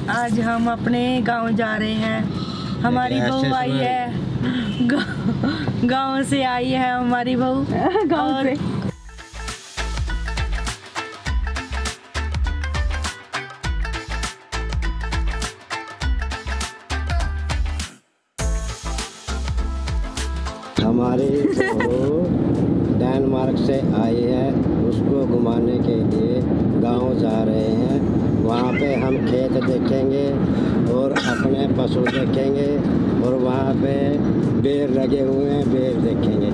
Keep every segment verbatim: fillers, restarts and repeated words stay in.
आज हम अपने गांव जा रहे हैं। हमारी बहू आई है, गांव से आई है हमारी बहू गांव से। हमारी बहू डेनमार्क से आई है, उसको घुमाने के लिए गांव जा रहे हैं। वहाँ पे हम खेत देखेंगे और अपने पशु देखेंगे और वहाँ पे बेर लगे हुए हैं, बेर देखेंगे।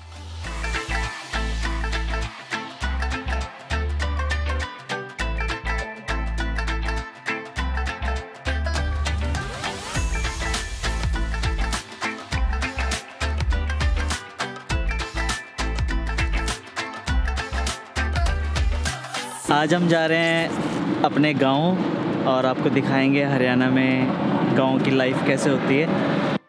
आज हम जा रहे हैं अपने गांव और आपको दिखाएंगे हरियाणा में गांव की लाइफ कैसे होती है।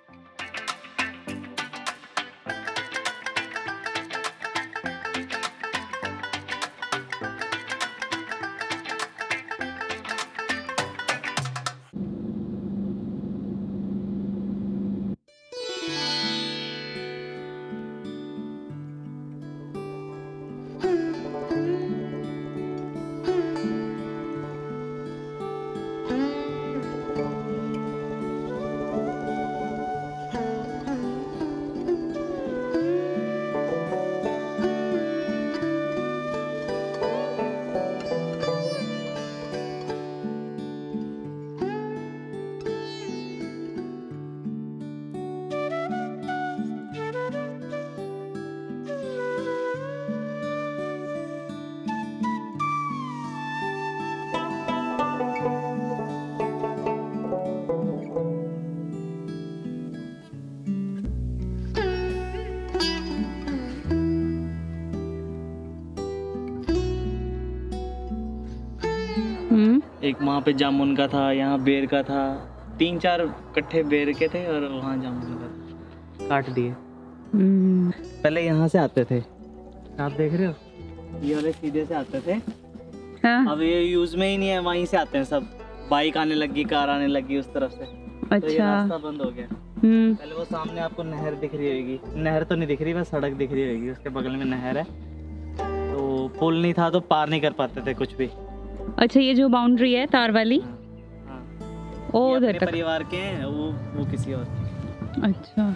एक वहाँ पे जामुन का था, यहाँ बेर का था, तीन चार कट्ठे बेर के थे और वहाँ जामुन का काट दिए। पहले यहाँ से आते थे, आप देख रहे हो, ये वाले सीधे से आते थे। हाँ? अब ये यूज में ही नहीं है, वहीं से आते हैं सब। बाइक आने लगी, कार आने लगी उस तरफ से। अच्छा। तो ये रास्ता बंद हो गया। पहले वो सामने आपको नहर दिख रही होगी, नहर तो नहीं दिख रही, बस सड़क दिख रही होगी, उसके बगल में नहर है। तो पुल नहीं था तो पार नहीं कर पाते थे कुछ भी। अच्छा, ये जो बाउंड्री है तार वाली, हाँ, वो उधर तक परिवार के हैं, वो वो किसी और के। अच्छा।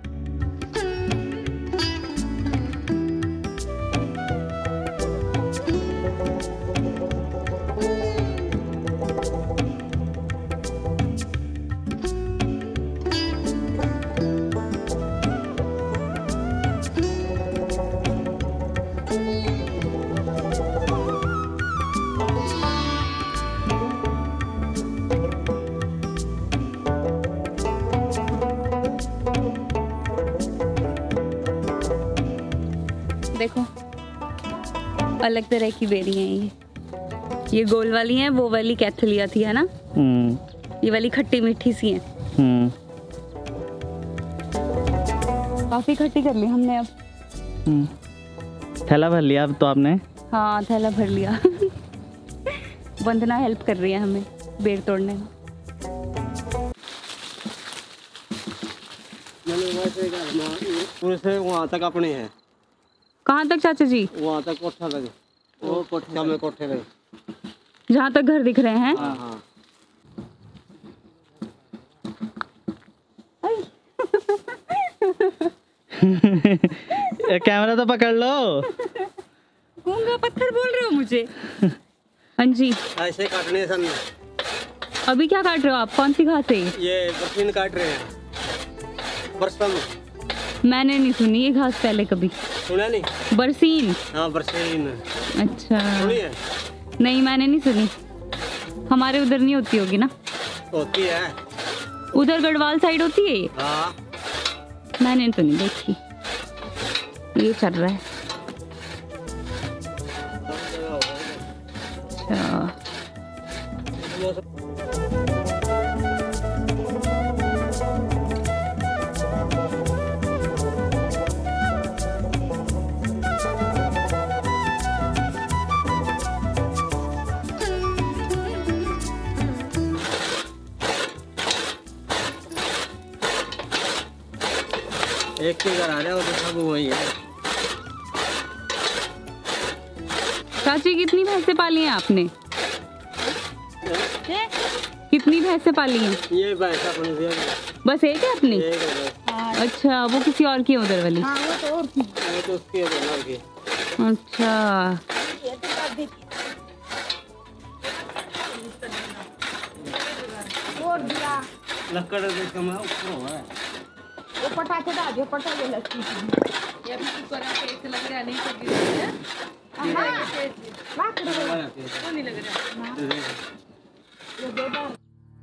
देखो, अलग तरह की बेरी हैं ये। ये गोल वाली हैं, वो वाली कैथलिया थी, है ना। ये वाली खट्टी मीठी सी हैं। काफी खट्टी कर ली हमने अब। थैला भर लिया अब तो आपने? हाँ, थैला भर लिया। वंदना हेल्प कर रही है हमें बेर तोड़ने में। पूरे से वहाँ तक अपने हैं। कहाँ तक चाचा जी? वहाँ तक कोठा लगे, वो कोठा में कोठे लगे, जहाँ तक घर दिख रहे हैं। हाँ हाँ। कैमरा तो पकड़ लो। गूंगा पत्थर बोल रहे हो मुझे? हाँ जी। ऐसे काटने सन। अभी क्या काट रहे हो आप? कौन सी घास है? ये बरसीन काट रहे हैं, बरसम। मैंने नहीं सुनी ये घास पहले कभी। सुना नहीं? बरसीन? हाँ, बरसीन। अच्छा। सुनी है? नहीं, मैंने नहीं सुनी। हमारे उधर नहीं होती होगी ना? होती है, उधर गढ़वाल साइड होती है। हाँ। मैंने तो नहीं देखी। ये चल रहा है। अच्छा। एक के घर आ जाओ तो सब वही है। चाची कितनी भैंसे पाली हैं आपने? कितनी भैंसे पाली हैं? ये भैंस अपनी से बस एक है अपनी? एक है बस। अच्छा, वो किसी और की है उधर वाली? हाँ वो तो और थी। वो तो उसकी है दोनों की। अच्छा, और दिया लकड़ के कमा ऊपर हुआ है। वो पटाखे डाल दियो, पटाखे लगती थी। ये भी ऊपर ऐसे लग रहा है, नहीं कर रही है। लाकड़ वाला वो नहीं लग रहा। ये दे दो।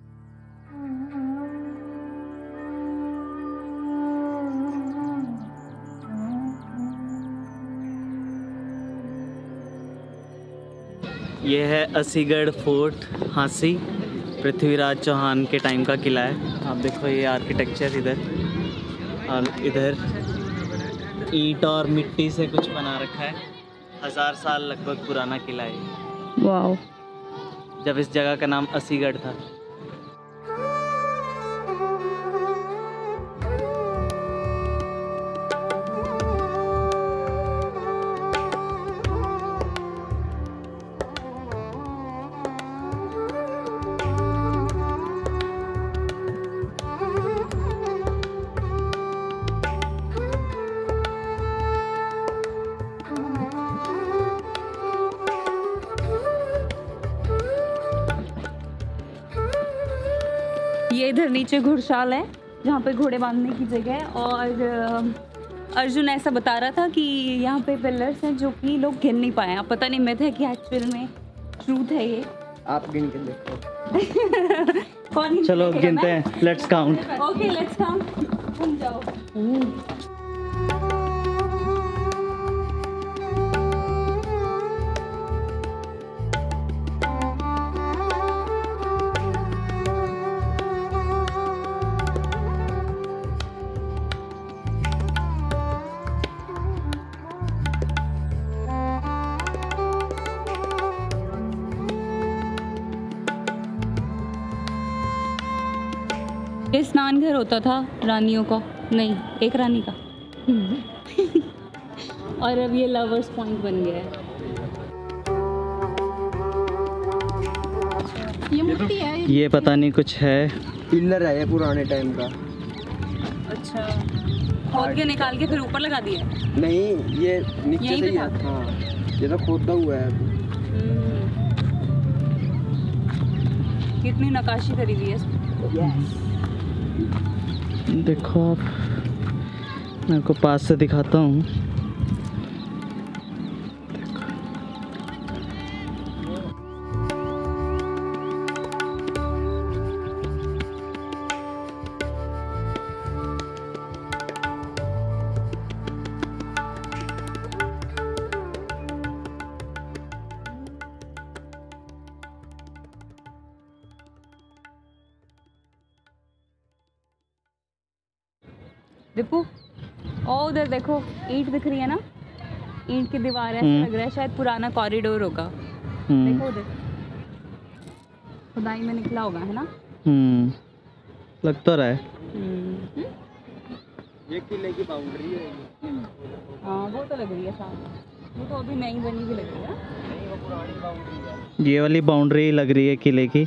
ये है असीगढ़ फोर्ट हांसी, पृथ्वीराज चौहान के टाइम का किला है। आप देखो ये आर्किटेक्चर इधर, और इधर ईंट और मिट्टी से कुछ बना रखा है। हजार साल लगभग पुराना किला है, वाओ। जब इस जगह का नाम असीगढ़ था। ये इधर नीचे घुड़शाल है जहाँ पे घोड़े बांधने की जगह है, और अ, अर्जुन ऐसा बता रहा था कि यहाँ पे पिलर्स हैं जो कि लोग गिन नहीं पाए। अब पता नहीं मिथ है कि एक्चुअल में ट्रूथ है ये। आप गिन के देखो। कौन चलो गिनते हैं, let's count. Okay let's count. घूम जाओ। ये स्नान घर होता था रानियों का, नहीं एक रानी का। और अब ये लवर्स पॉइंट बन गया है। ये मिट्टी है। ये पता नहीं कुछ है। पिलर है ये पुराने टाइम का। अच्छा, खोद के निकाल के फिर ऊपर लगा दिया? नहीं, ये नीचे यहीं से पे ही है। था? हाँ, ये तो खोदा हुआ है। कितनी नक्काशी करी हुई है इसमें। देखो आप, मैं आपको पास से दिखाता हूँ। दीपू, ओ उधर देखो ईंट दिख रही है ना, ईंट की दीवार है। ऐसा लग रहा है शायद पुराना कॉरिडोर होगा। देखो उधर खुदाई में निकला होगा, है ना? हम्म, लग तो रहा है। हम्म, ये किले की बाउंड्री है। हाँ वो तो लग रही है साफ। वो तो अभी नई बनी भी लग रही है। नहीं, वो पुरानी बाउंड्री है। ये वाली बाउंड्री लग रही है किले की।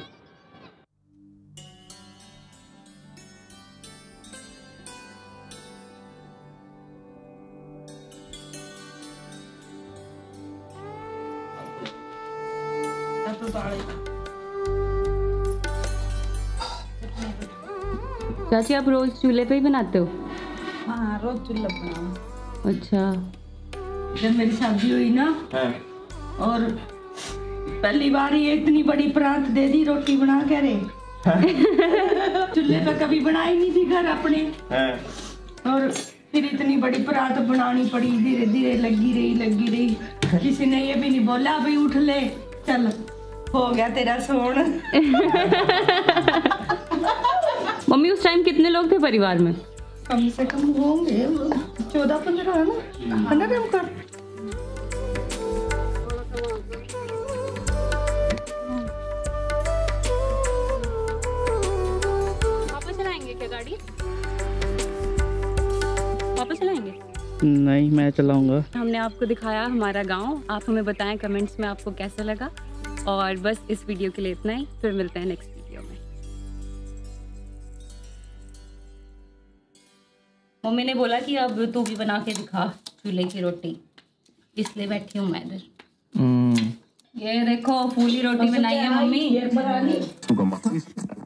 चाची आप रोज चूल्हे पे ही बनाते हो? हाँ रोज चूल्हा बनाओ। अच्छा। जब मेरी शादी हुई ना, और पहली बार ये इतनी बड़ी परात दे दी रोटी बना के रे। चूल्हे पे कभी बनाई नहीं थी घर अपने, और फिर इतनी बड़ी परात बनानी पड़ी। धीरे धीरे लगी रही लगी रही किसी ने ये भी नहीं बोला भाई उठ ले चल हो गया तेरा सोन। मम्मी उस टाइम कितने लोग थे परिवार में? कम से कम होंगे चौदह पंद्रह है ना, पंद्रह कर। नहीं, मैं चलाऊंगा। हमने आपको दिखाया हमारा गांव, आप हमें बताएं कमेंट्स में आपको कैसा लगा। और बस इस वीडियो के लिए इतना ही, फिर मिलते हैं नेक्स्ट वीडियो में। मम्मी ने बोला कि अब तू भी बना के दिखा चूल्हे की रोटी, इसलिए बैठी हूँ मैं इधर। ये देखो फूली रोटी बनाई है मम्मी।